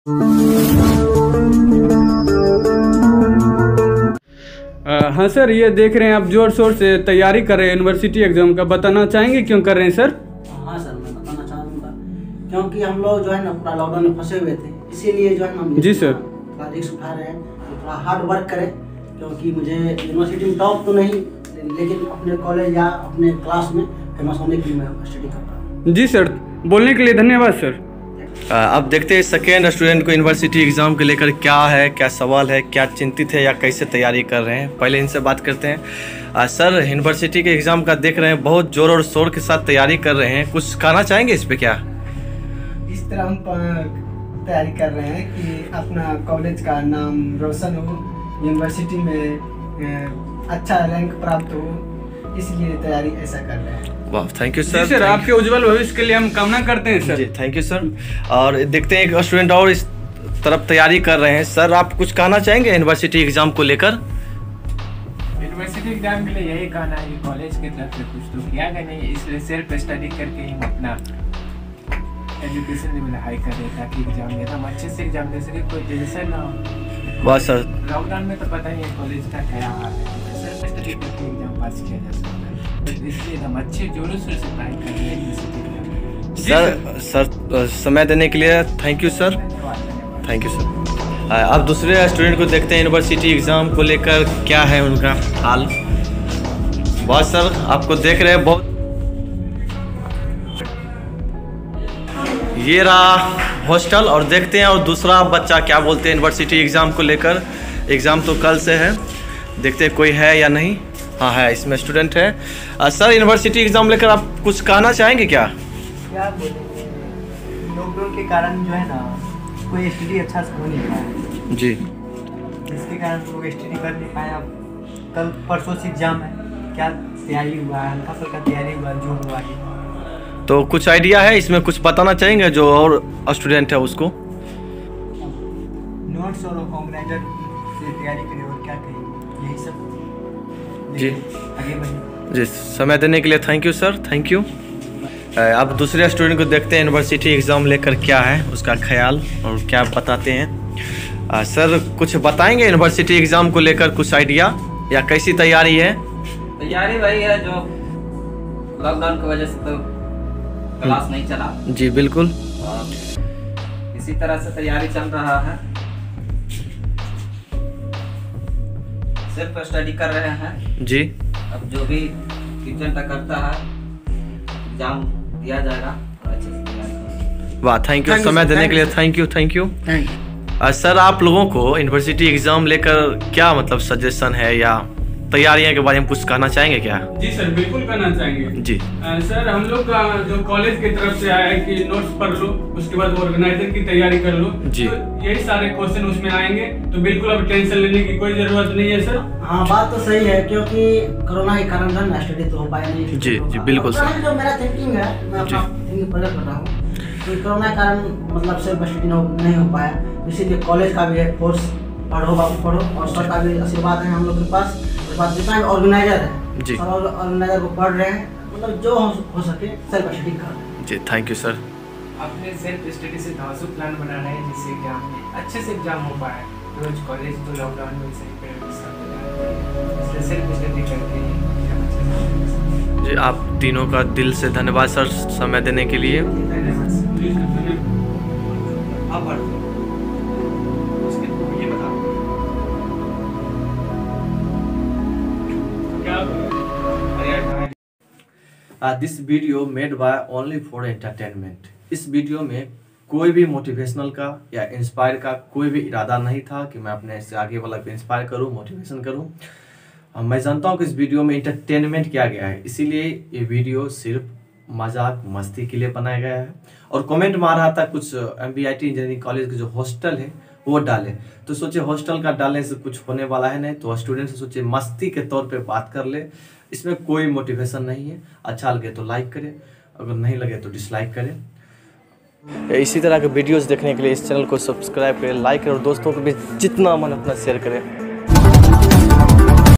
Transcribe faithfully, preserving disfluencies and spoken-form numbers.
हाँ सर, ये देख रहे हैं आप जोर शोर से तैयारी कर रहे हैं यूनिवर्सिटी एग्जाम का, बताना चाहेंगे क्यों कर रहे हैं सर? हाँ सर, मैं बताना चाहूँगा क्योंकि हम लोग जो है ना पूरा लॉकडाउन में फंसे हुए थे, इसीलिए जो है ना जी सर थोड़ा रिस्क उठा रहे हैं, तो थोड़ा हार्ड वर्क करें। क्योंकि मुझे यूनिवर्सिटी में टॉप तो नहीं, लेकिन अपने कॉलेज या अपने क्लास में फेमस होने के लिए मैं स्टडी कर रहा हूँ। जी सर, बोलने के लिए धन्यवाद सर। अब देखते हैं सेकेंड स्टूडेंट को यूनिवर्सिटी एग्ज़ाम को लेकर क्या है, क्या सवाल है, क्या चिंतित है या कैसे तैयारी कर रहे हैं। पहले इनसे बात करते हैं। आ, सर, यूनिवर्सिटी के एग्ज़ाम का देख रहे हैं, बहुत जोर और शोर के साथ तैयारी कर रहे हैं, कुछ कहना चाहेंगे इस पे? क्या इस तरह हम तैयारी कर रहे हैं कि अपना कॉलेज का नाम रोशन हो, यूनिवर्सिटी में अच्छा रैंक प्राप्त हो, इसलिए तैयारी ऐसा कर रहे हैं। वाह, थैंक यू सर। सर, आपके उज्जवल भविष्य के लिए हम कामना करते हैं सर। जी, थैंक यू सर। और देखते हैं एक स्टूडेंट और इस तरफ तैयारी कर रहे हैं। सर, आप कुछ कहना चाहेंगे यूनिवर्सिटी एग्जाम को लेकर? यूनिवर्सिटी एग्जाम के लिए यही कहना है कि कॉलेज की तरफ से कुछ तो किया गया नहीं, इसलिए सेल्फ स्टडी करके ही अपना एजुकेशन लेवल हाई करें ताकि एग्जाम में हम अच्छे से एग्जाम दे सके, कोई टेंशन ना हो। वाह सर। लॉकडाउन में तो पता ही है कॉलेज का क्या हाल है, सेल्फ स्टडी करके एग्जाम पास किया जा सकता है, इसलिए हम अच्छे जोरों शोर से पढ़ाई कर रहे हैं। सर सर समय देने के लिए thank you sir. Thank you sir. अब दूसरे स्टूडेंट को देखते हैं यूनिवर्सिटी एग्ज़ाम को लेकर क्या है उनका हाल। बहुत सर, आपको देख रहे हैं, बहुत ये रहा हॉस्टल। और देखते हैं और दूसरा बच्चा क्या बोलते हैं यूनिवर्सिटी एग्ज़ाम को लेकर। एग्ज़ाम तो कल से है, देखते हैं कोई है या नहीं। हाँ है, इसमें स्टूडेंट है। आ, सर, यूनिवर्सिटी एग्ज़ाम लेकर आप कुछ कहना चाहेंगे क्या? क्या बोलेंगे, लॉकडाउन के कारण जो है ना कोई स्टडी अच्छा से हो नहीं पाया जी, जिसके कारण लोग स्टडी कर नहीं पाए। अब कल परसों से एग्जाम है, क्या तैयारी हुआ है, हल्का फुल्का तैयारी हुआ जो हुआ है। तो कुछ आइडिया है इसमें, कुछ बताना चाहेंगे जो और स्टूडेंट है उसको? नोट्स और ऑर्गेनाइजर से तैयारी करें और क्या करें, यही सब। जी आगे बढ़िए। जी, समय देने के लिए thank you sir. Thank you. अब दूसरे स्टूडेंट को देखते हैं यूनिवर्सिटी एग्ज़ाम लेकर क्या है उसका ख्याल और क्या बताते हैं। आ, सर, कुछ बताएंगे यूनिवर्सिटी एग्ज़ाम को लेकर, कुछ आइडिया या कैसी तैयारी है? तैयारी वही है जो लॉकडाउन की वजह से तो क्लास नहीं चला। जी बिल्कुल। इसी तरह से तैयारी चल रहा है, सिर्फ स्टडी कर रहे हैं जी। अब जो भी टीचर तक करता है एग्जाम दिया जाएगा और अच्छे से तैयारी। वाह, थैंक यू समय देने के लिए। Thank you thank you sir. आप लोगों को यूनिवर्सिटी एग्ज़ाम लेकर क्या मतलब सजेशन है या तैयारियां के बारे में कुछ कहना चाहेंगे क्या? जी सर, बिल्कुल कहना चाहेंगे जी। आ, सर, हम लोग का जो कॉलेज की तरफ से आया है कि नोट्स पढ़ लो, उसके बाद ऑर्गेनाइजर की तैयारी कर लो जी। तो यही सारे क्वेश्चन उसमें आएंगे, तो बिल्कुल अब टेंशन लेने की कोई जरूरत नहीं है सर। हाँ, बात तो सही है क्योंकि कोरोना के कारण ना स्टडी तो हो पाया नहीं। जी जी बिल्कुल सर। जो मेरा थिंकिंग है, मैं अपना थिंकिंग प्रकट कर रहा हूँ कि कोरोना के कारण मतलब सिर्फ स्टडी नहीं हो पाया, इसीलिए कॉलेज का भी है फोर्स, पढ़ो बाबू पढ़ो, और सर का भी आशीर्वाद है हम लोग के पास। बात जितना भी ऑर्गेनाइजर है जी, सब ऑर्गेनाइजर को पढ़ रहे हैं, मतलब जो हो सके सेल्फ स्टडी कर रहे हैं। जी, थैंक यू सर। अपने सेल्फ स्टडी से धांसू प्लान बना रहे हैं जिससे एग्जाम में अच्छे से एग्जाम हो पाए। रोज कॉलेज तो लॉकडाउन में सही पे सेल्फ स्टडी करके जी। आप तीनों का दिल से धन्यवाद सर समय देने के लिए। This video made by only for entertainment. इस वीडियो में कोई भी मोटिवेशनल का या इंस्पायर का कोई भी इरादा नहीं था कि मैं अपने से आगे वाला को इंस्पायर करूं, मोटिवेशन करूं। मैं जानता हूं कि इस वीडियो में एंटरटेनमेंट किया गया है, इसीलिए ये वीडियो सिर्फ मजाक मस्ती के लिए बनाया गया है। और कमेंट में आ रहा था कुछ M B I T engineering college के जो हॉस्टल है वो डाले, तो सोचे हॉस्टल का डालने से कुछ होने वाला है नहीं, तो स्टूडेंट से सोचे मस्ती के तौर पे बात कर ले। इसमें कोई मोटिवेशन नहीं है। अच्छा लगे तो लाइक करें, अगर नहीं लगे तो डिसलाइक करें। इसी तरह के वीडियोस देखने के लिए इस चैनल को सब्सक्राइब करें, लाइक करें और दोस्तों को भी जितना मन अपना शेयर करें।